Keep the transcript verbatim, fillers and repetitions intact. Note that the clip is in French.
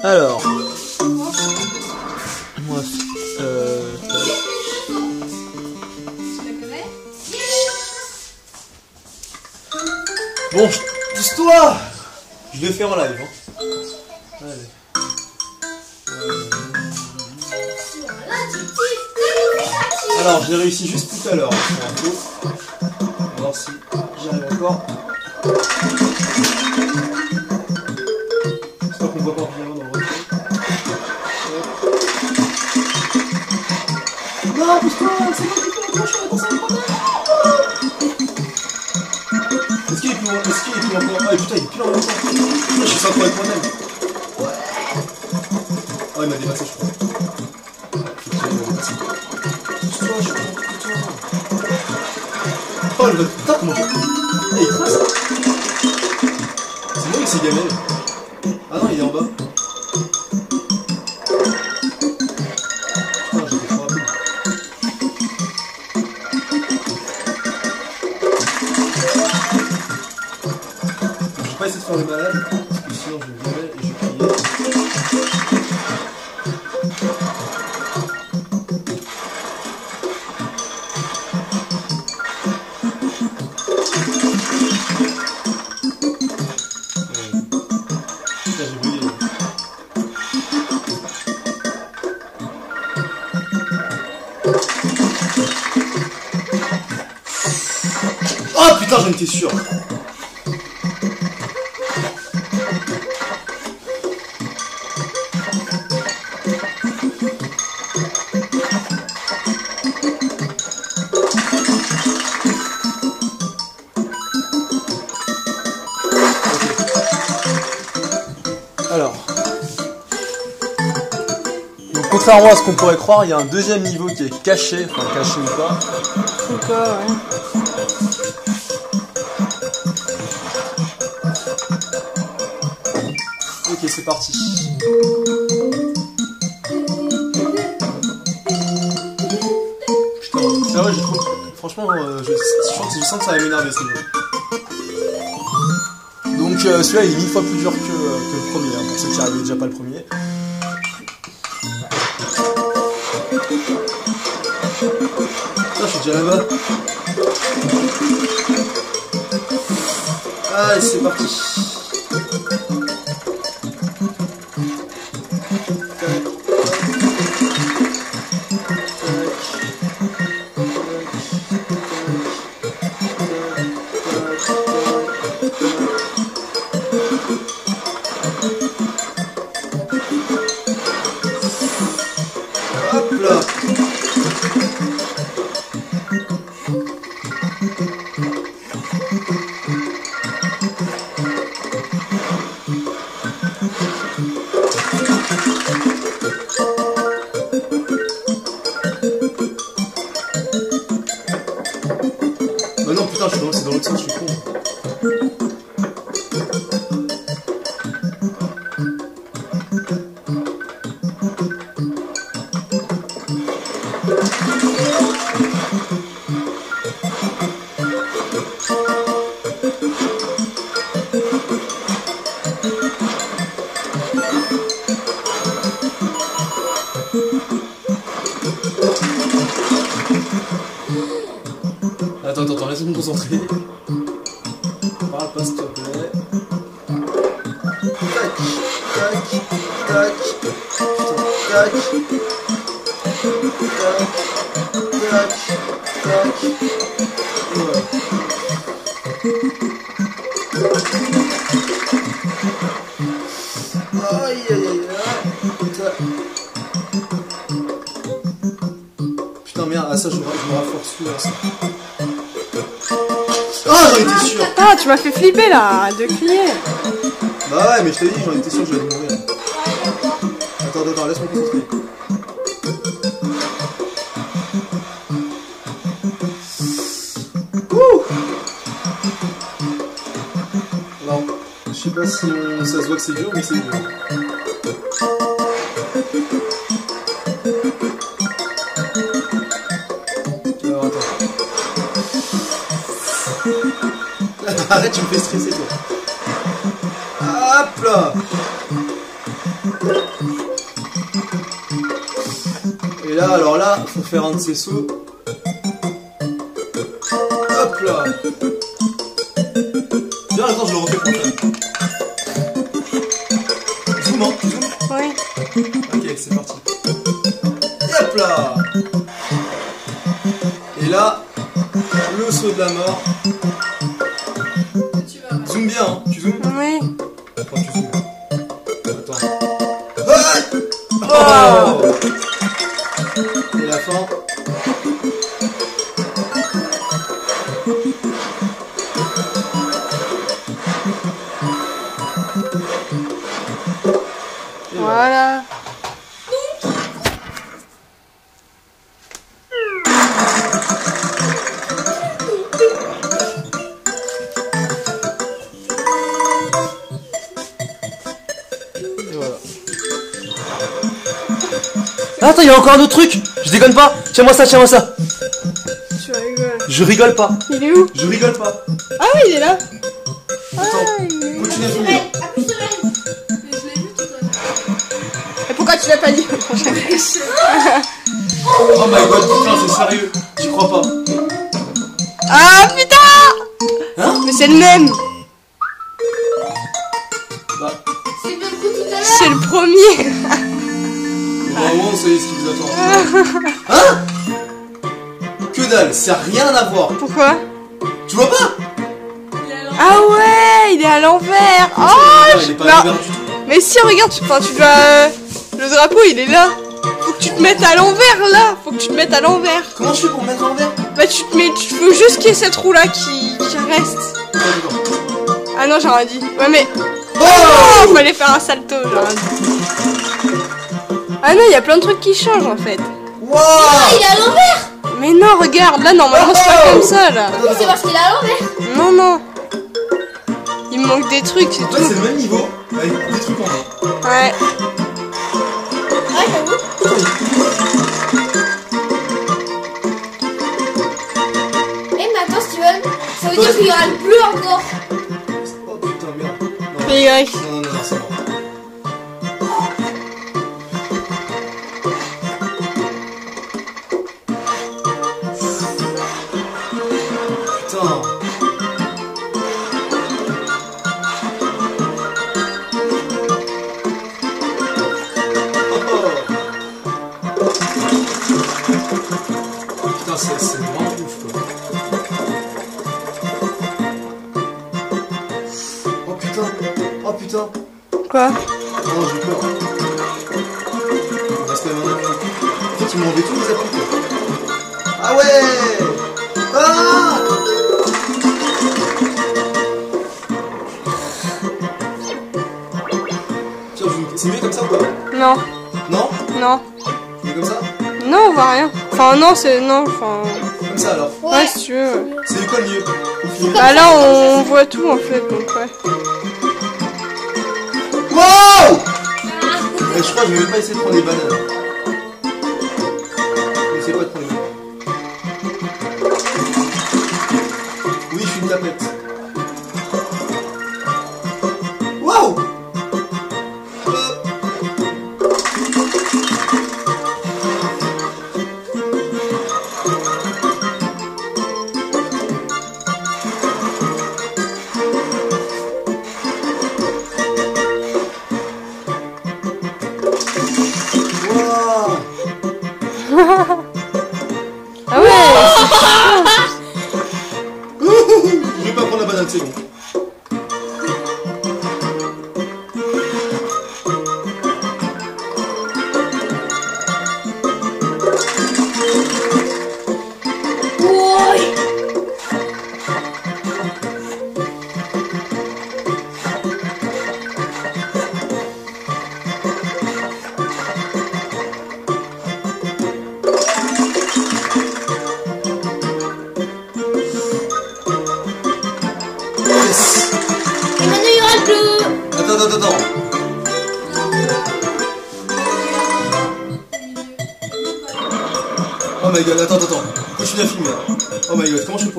Alors. Moi, euh... Bon, pousse-toi. Je le fais en live. Hein. Allez. Alors, j'ai réussi juste tout à l'heure. Hein, on va voir si j'arrive encore. J'espère qu'on voit pas bien dans le reflet. Non, pousse-toi, c'est moi qui fais la cloche, on est dans un problème. Est-ce qu'il est plus loin? Est-ce qu'il est plus loin? Ah putain, il est plus loin en même temps. Je suis synchro avec moi-même. Ouais. Oh, il m'a dépassé, je crois. Pousse-toi, je crois. Oh, le putain, comment il écrase. C'est moi qui s'est gamelle. Ah non, il est en bas. Putain, j'étais trop rapide. Je vais pas essayer de faire le malade, parce que sinon je vais virer et je vais crier. Oh putain, j'en étais sûr. Alors, donc, contrairement à ce qu'on pourrait croire, il y a un deuxième niveau qui est caché, enfin caché ou pas. Encore, ouais. Ok, c'est parti. Putain, c'est vrai, je trouve. Franchement, euh, je, je, sens, je sens que ça va m'énerver ce niveau. Donc euh, celui-là il est mille fois plus dur que, euh, que le premier, hein, pour ceux qui n'arrivaient déjà pas le premier. Putain, je suis déjà là-bas. Allez, c'est parti. Hop là. Bah non putain, je suis dans, c'est dans l'autre sens, je suis con. Attends, attends, attends, laisse-moi me concentrer. Parle pas s'il te plaît. Tac, tac, tac, tac, tac, tac, tac, voilà. Aïe, aïe, aïe, aïe. Putain, merde, ah ça, je me rafforce plus là, ça. Ah, j'en étais sûr. Ah, tu m'as fait flipper là, de crier. Bah ouais, mais je t'ai dit, j'en étais sûr que j'allais mourir. Attends, attends, laisse-moi concentrer. Ouh. Alors, je sais pas si on... ça se voit que c'est dur, mais c'est dur. Alors, attends. Arrête, tu me fais stresser, toi. Hop là. Alors là, faut faire un de ces sauts. Hop là. Bien, attends, je le refais pour toi. Zoom, hein, tu zoomes? Oui. Ok, c'est parti. Hop là. Et là, le saut de la mort. Zoom bien, hein. Tu zoomes? Oui. Attends, tu zoomes. Attends. Ah oh. Et la fin. Et voilà. Et voilà. Ah, attends, il y a encore un autre truc. Je déconne pas. Tiens-moi ça, tiens-moi ça. Tu rigoles. Je rigole pas. Il est où? Je rigole pas. Ah oui, il est là. Ah, Attends, il est... continue à filmer. Et pourquoi tu l'as pas dit? Oh my god, putain, c'est sérieux. J'y crois pas. Ah putain! Hein? Mais c'est le même. Bah, C'est le premier. vraiment, on sait ce qui vous attend. Hein? Que dalle, ça n'a rien à voir. Pourquoi? Tu vois pas? Ah ouais, il est à l'envers. Oh, Ah, il je... est pas non. à l'envers du tout. Mais si, regarde, tu, enfin, tu dois... euh, Le drapeau, il est là. Faut que tu te mettes à l'envers, là. Faut que tu te mettes à l'envers. Comment je fais pour me mettre à l'envers? Bah, tu te mets... Tu veux juste qu'il y ait cette roue-là qui... qui reste. Ah, d'accord. Ah non, j'ai rien dit. Ouais, mais... Oh! Oh, fallait faire un salto, j'ai rien dit. Ah non, il y a plein de trucs qui changent, en fait. Wow! Il est à l'envers. Mais non, regarde, là, normalement, c'est pas comme ça, là. Attends, Mais c'est attends. parce qu'il est à l'envers. Non, non. Il me manque des trucs, c'est En fait, tout. c'est le même niveau, avec des trucs en bas. Ouais. Ouais, j'avoue. Eh, mais attends, Steven, ça veut dire qu'il y aura le bleu encore. Oh putain, merde. Non, Mais Y. non, non, non, non, c'est bon. Putain. Oh. Putain, c'est c'est vraiment ouf quoi. Oh putain. Oh putain. Quoi? Oh, j'ai peur. Il reste quand même un appui. En fait, ils m'ont enlevé tous les appuis quoi. Ah ouais. Ah. Tiens, je- c'est mieux comme ça ou pas? Non, Non? non. C'est mieux comme ça? Non, on voit rien. Enfin, non, c'est... Non, enfin... Comme ça alors. Ouais, si tu veux. ouais. C'est quoi le mieux? Bah là, on voit tout, en fait, donc ouais. Wow! Eh, je crois que je vais même pas essayer de prendre des bananes. N'essaie pas de prendre des bananes. Oui, je suis une tapette. Wow! Wow! Ah ouais. Je vais pas prendre la banane, c'est bon. Ouais. Yes! Et maintenant, il y aura le bleu. Attends, attends, attends. Oh my god, attends, attends. Continue à filmer. Oh my god, comment je fais pour...